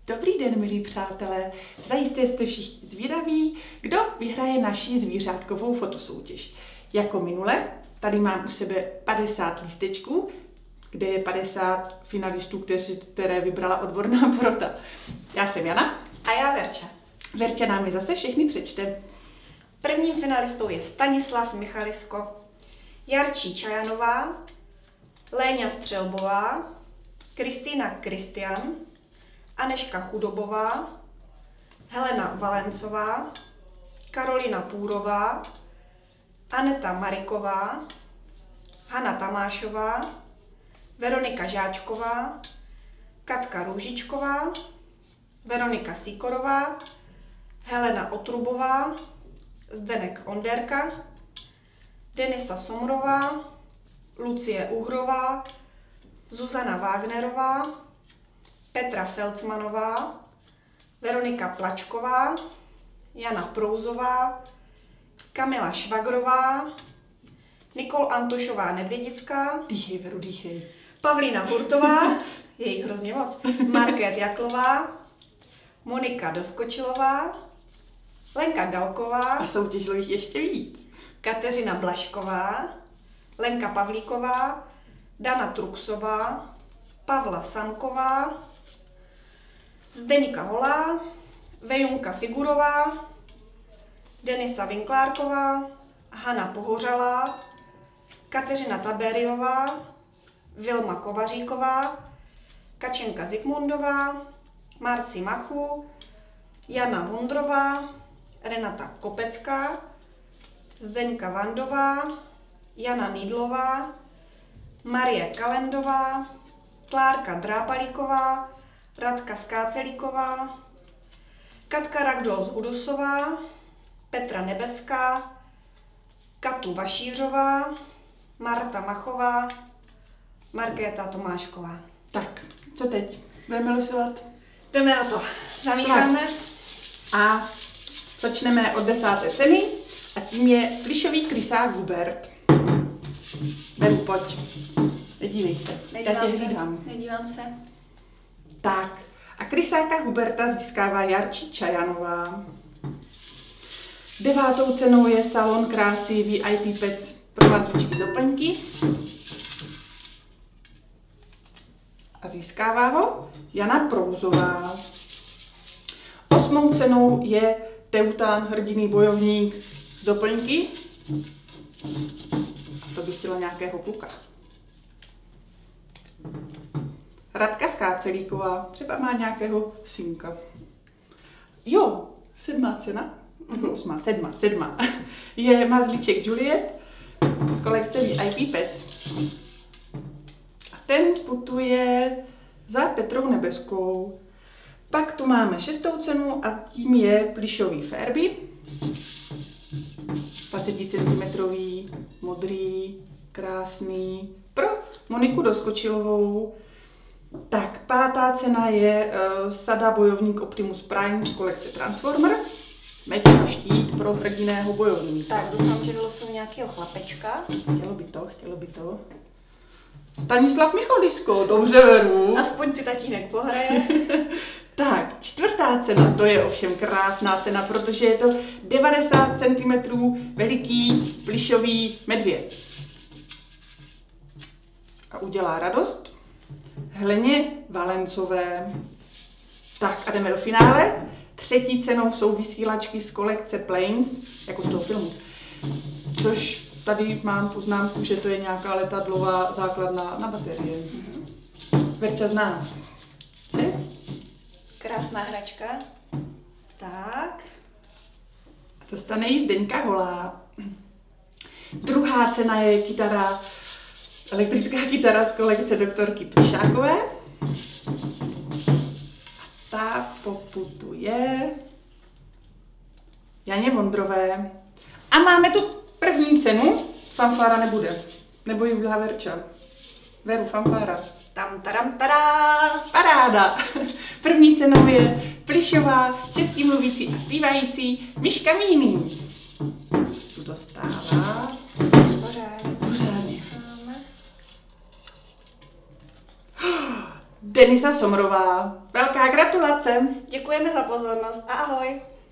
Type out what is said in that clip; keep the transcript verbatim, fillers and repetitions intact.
Dobrý den, milí přátelé. Zajisté jste všichni zvědaví, kdo vyhraje naší zvířátkovou fotosoutěž. Jako minule, tady mám u sebe padesát lístečků, kde je padesát finalistů, kteři, které vybrala odborná porota. Já jsem Jana. A já Verča. Verča nám je zase všechny přečte. Prvním finalistou je Stanislav Michalisko, Jarčí Čajanová, Léňa Střelbová, Kristýna Kristian, Anežka Chudobová, Helena Valencová, Karolina Půrová, Aneta Mariková, Hana Tamášová, Veronika Žáčková, Katka Růžičková, Veronika Sýkorová, Helena Otrubová, Zdenek Onderka, Denisa Somrová, Lucie Uhrová, Zuzana Wagnerová, Petra Felcmanová, Veronika Plačková, Jana Prouzová, Kamila Švagrová, Nikol Antošová Nedvědická, Dýchej, Veru, dýchej. Pavlína Hurtová, je jich hrozně moc, Market Jaklová, Monika Doskočilová, Lenka Galková, A soutěžilo jich ještě víc. Kateřina Blašková, Lenka Pavlíková, Dana Truxová, Pavla Samková, Zdeníka Holá, Vejunka Figurová, Denisa Vinklárková, Hana Pohořalá, Kateřina Tabériová, Vilma Kovaříková, Kačenka Zikmundová, Marci Machu, Jana Vondrová, Renata Kopecká, Zdeňka Vandová, Jana Nýdlová, Marie Kalendová, Klárka Drápalíková, Radka Skácelíková, Katka Ragdol Hudusová, Petra Nebeská, Katu Vašířová, Marta Machová, Markéta Tomášková. Tak, co teď? Budeme losovat? Jdeme na to. Zamícháme. A začneme od desáté ceny a tím je plišový krysák Hubert. Veru, pojď. Nedívej se. Já tě hlídám. Nedívám se. Tak. A krysáka Huberta získává Jarčí Čajanová. Devátou cenou je salon krásy V I P Pets pro mazlíčky doplňky. A získává ho Jana Prouzová. Osmou cenou je Teután, hrdinný bojovník z doplňky. To bych chtěla nějakého kluka. Radka Skácelíková, třeba má nějakého synka. Jo, sedmá cena, nebo osmá, sedma, sedma, je mazlíček Juliet z kolekce V I P Pets. A ten putuje za Petrou Nebeskou. Pak tu máme šestou cenu a tím je plišový Furby. dvacet centimetrů, modrý, krásný, pro Moniku Doskočilovou. Tak, pátá cena je uh, sada bojovník Optimus Prime z kolekce Transformers. Meč a štít pro hrdiného bojovníka. Tak, doufám, že vylosuju nějakého chlapečka. Chtělo by to, chtělo by to. Stanislav Michalisko, dobře, Veru. Aspoň si tatínek pohraje. Tak, čtvrtá cena, to je ovšem krásná cena, protože je to devadesát centimetrů veliký plišový medvěd. A udělá radost Heleně Valencové. Tak a jdeme do finále. Třetí cenou jsou vysílačky z kolekce Planes, jako z toho filmu. Což tady mám poznámku, že to je nějaká letadlová základna na baterie. Mm-hmm. Verča zná. Že? Krásná hračka. Tak. Dostane jí Zdeňka Holá. Druhá cena je kytara, elektrická kytara z kolekce doktorky Plišákové. A ta poputuje Janě Vondrové. A máme tu první cenu. Fanfára nebude. Nebo ji udělá Verča. Veru, fanfára. Tam, taram, tará. Paráda. První cenou je plišová, český mluvící a zpívající Myška Míný. Tu dostává Pořád. pořádně. Denisa Somrová. Velká gratulace. Děkujeme za pozornost a ahoj.